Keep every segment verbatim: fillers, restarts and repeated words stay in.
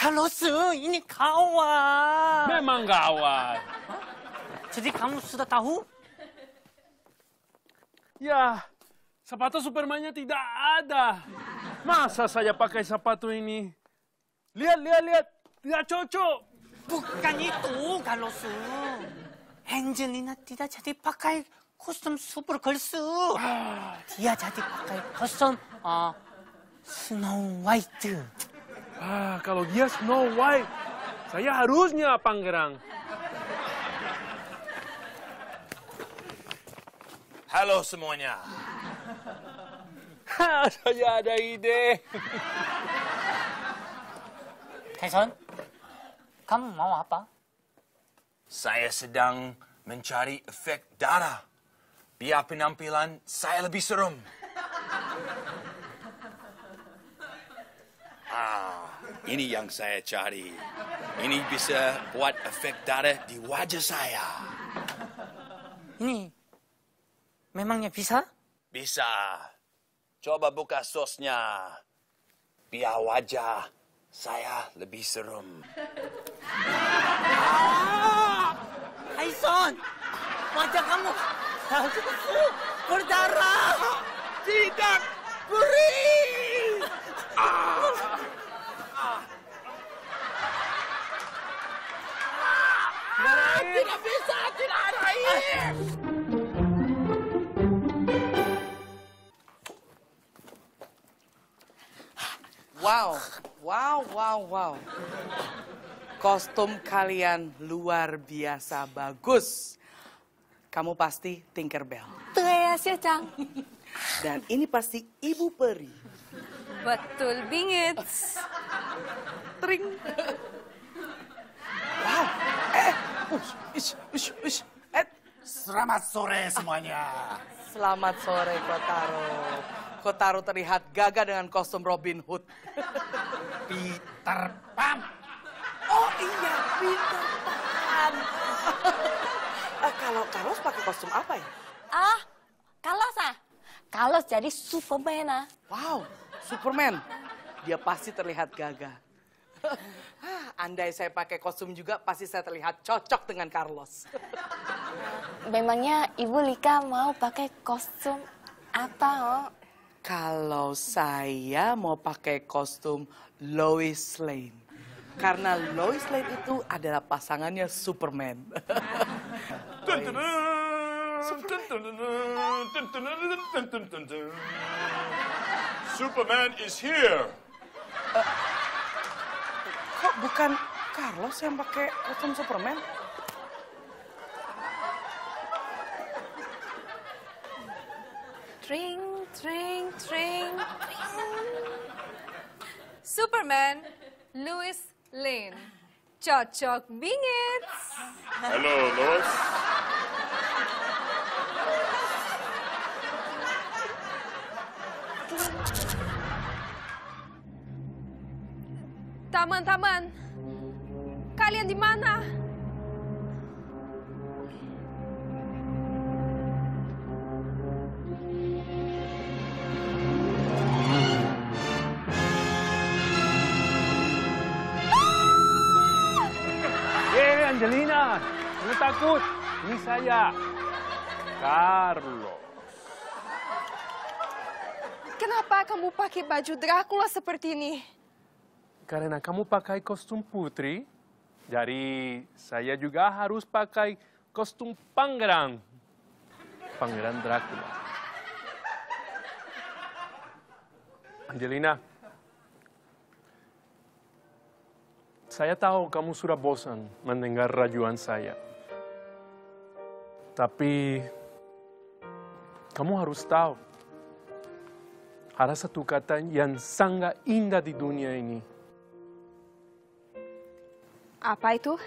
Carlos, ini kawan. Memang kawan. Jadi kamu sudah tahu? Ya, sepatu Superman-nya tidak ada. Masa saya pakai sepatu ini? Lihat, lihat, lihat. Tidak cocok. Bukan itu, Carlos. Angelina tidak jadi pakai kostum Supergirls. Dia jadi pakai kostum uh, Snow White. Ah, kalau dia Snow White, saya harusnya Pangerang. Halo semuanya. Saya ada ide. Tyson, kamu mau apa? Saya sedang mencari efek darah. Biar penampilan saya lebih serem. Ah, ini yang saya cari. Ini bisa buat efek darah di wajah saya. Ini memangnya bisa? Bisa. Coba buka sosnya. Biar wajah saya lebih serem. Tyson, wajah kamu berdarah. Tidak, beri. Tidak bisa, tidak ada air. Wow, wow, wow, wow. Kostum kalian luar biasa bagus. Kamu pasti Tinkerbell. 对呀，学长。 Dan ini pasti Ibu Peri. Betul bingit. Tring. Wow. Eh, ush, ush, ush, ush. Eh, Selamat sore semuanya. selamat sore Kotaro. Kotaro terlihat gagah dengan kostum Robin Hood. Peter Pan. Oh iya, Peter Pan. Eh, kalau Carlos pakai kostum apa ya? Ah, Carlos ah. Carlos jadi Superman ah. Wow, Superman. Dia pasti terlihat gagah. Ah, andai saya pakai kostum juga, pasti saya terlihat cocok dengan Carlos. Memangnya Ibu Lika mau pakai kostum apa oh? Kalau saya mau pakai kostum Lois Lane. Karena Lois Lane itu adalah pasangannya Superman. Superman is here. Kok bukan Carlos yang pakai kostum Superman? Tring, tring, tring, tring. Superman, Lois Lane. Cocok bingit. Halo, Lois. Taman-taman, kalian di mana? Hei Angelina, jangan takut. Ini saya, Carlos. Kenapa kamu pakai baju Dracula seperti ini? Karena kamu pakai kostum putri, jadi saya juga harus pakai kostum pangeran. Pangeran Dracula. Angelina, saya tahu kamu sudah bosan mendengar rajuan saya. Tapi kamu harus tahu, ada satu kata yang sangat indah di dunia ini. Apa itu?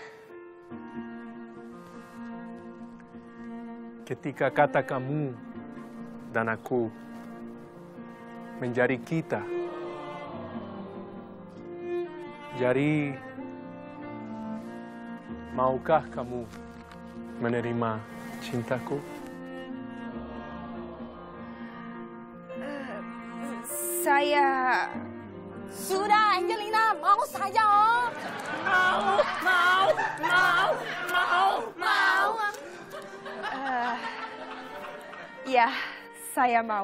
Ketika kata kamu dan aku menjadi kita. Jadi, maukah kamu menerima cintaku? Saya... Sudah, Angelina, mau saja. Mau, mau, mau, mau, mau. Eh, ya, saya mau.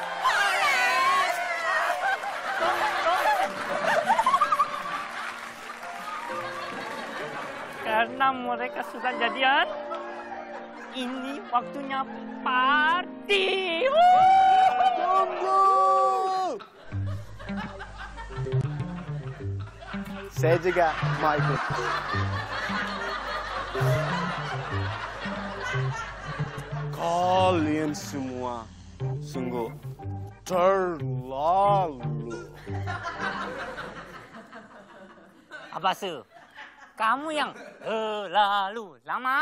Karena mereka sudah jadian, ini waktunya party. Tunggu! Saya juga mau ikut. Kalian semua sungguh terlalu. Abasu, kamu yang terlalu lama.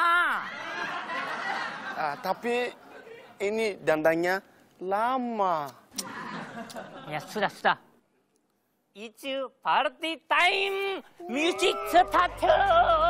Ah, tapi ini dandannya lama. Ya sudah, sudah. It's party time. Music start.